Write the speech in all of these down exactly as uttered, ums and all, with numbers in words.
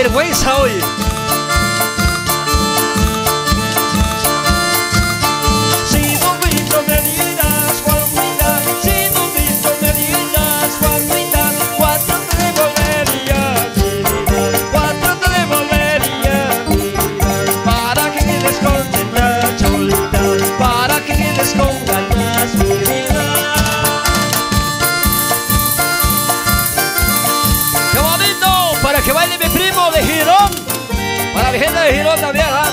vergüenza hoy. Si no visto me dieras, Juanita, si no visto me dieras, Juanita, cuatro te devolvería, mi vida, cuatro te devolvería, mi vida, para que quedes contenta, Cholita, para que quedes con ganas, mi vida. ¡Qué bonito! Para que baile mi primo de Girón. Para mi gente de Girón también, ¿ah?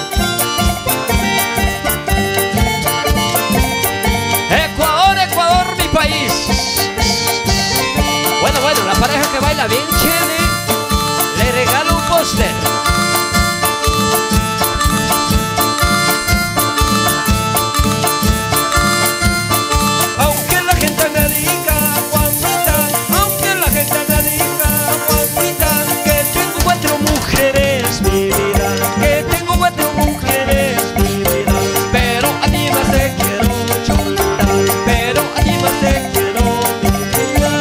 Ecuador, Ecuador, mi país. Bueno, bueno, la pareja que baila bien chévere, le regalo un póster. Aunque la gente me diga, Juanita, aunque la gente me diga, Juanita, que tengo cuatro mujeres, mi vida, que tengo cuatro mujeres, mi vida, pero a ti más te quiero, Cholita, pero a ti más te quiero, mi vida.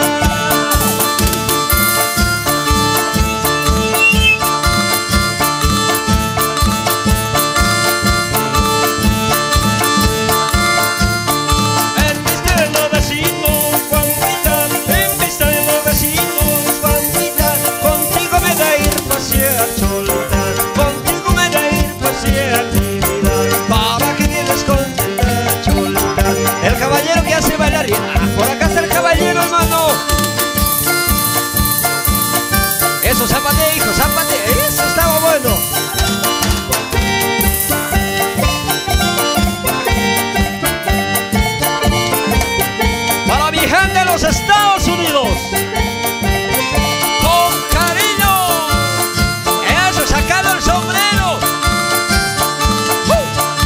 En vista de los vecinos, Juanita, en vista de los vecinos, Juanita, contigo me da ir pasear, Cholita, contigo me da ir pasear, mi vida, para que quedes contenta, Cholita. El caballero que hace bailar. Ah, por acá está el caballero, hermano. Eso, zapate, hijo, zapate. Eso estaba bueno. Para mi gente de los Estados Unidos, con cariño. Eso, sacando el sombrero. ¡Uh!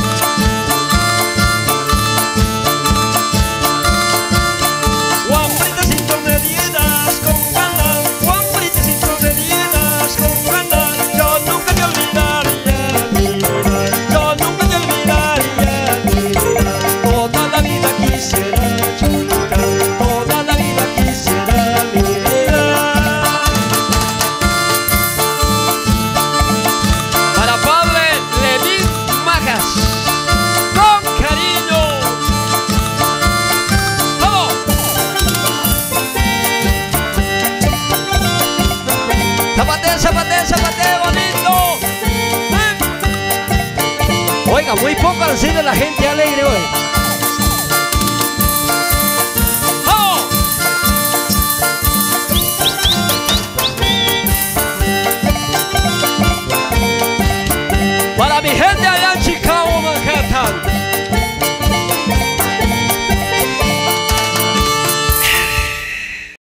Juanita, si tú me dieras con ganas, Juanita, si tú me dieras con ganas, yo nunca te olvidaría, mi vida, yo nunca te olvidaría, mi vida, toda la vida quisiera, Cholita, toda la vida quisiera, mi vida. Para Pablo Levín Magas, con cariño. ¡Vamos! Zapate, zapate, zapate, bonito. ¡Eh! Oiga, muy poco al cine la gente alegre hoy.